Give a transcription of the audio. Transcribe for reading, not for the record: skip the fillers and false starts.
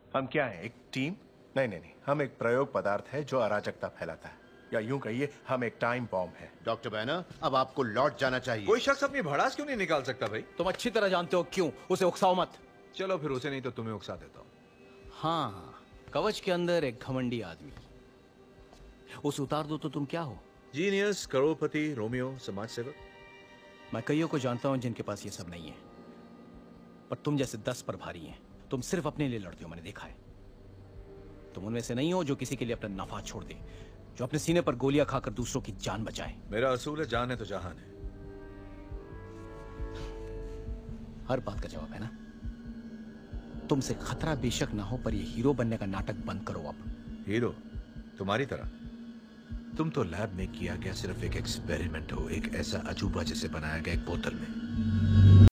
हम क्या हैं, एक टीम? नहीं नहीं नहीं, हम एक प्रयोग पदार्थ है जो अराजकता फैलाता है, या यूं कहिए हम एक टाइम बॉम्ब है। डॉक्टर बैनर, अब आपको लौट जाना चाहिए। कोई शख्स अपनी भड़ास क्यों नहीं निकाल सकता भाई? तुम अच्छी तरह जानते हो क्यों। उसे उकसाओ मत। चलो फिर उसे नहीं तो तुम्हें उकसा देता हूँ। हाँ, कवच के अंदर एक घमंडी आदमी, उसे उतार दो तो तुम क्या हो? जीनियस, करोड़पति, रोमियो, समाज सेवक। मैं कईयों को जानता हूं जिनके पास ये सब नहीं है, पर तुम जैसे 10 पर भारी हैं। तुम सिर्फ अपने लिए लड़ते हो, मैंने देखा है। तुम उनमें से नहीं हो जो किसी के लिए अपना नफा छोड़ दे, जो अपने सीने पर गोलियां खाकर दूसरों की जान बचाए। मेरा असूल है, जान है तो जहान है। हर बात का जवाब है ना? तुमसे खतरा बेशक ना हो, पर ये हीरो बनने का नाटक बंद करो अब। हीरो? तुम्हारी तरह? तुम तो लैब में किया गया सिर्फ एक एक्सपेरिमेंट हो, एक ऐसा अजूबा जिसे बनाया गया एक बोतल में।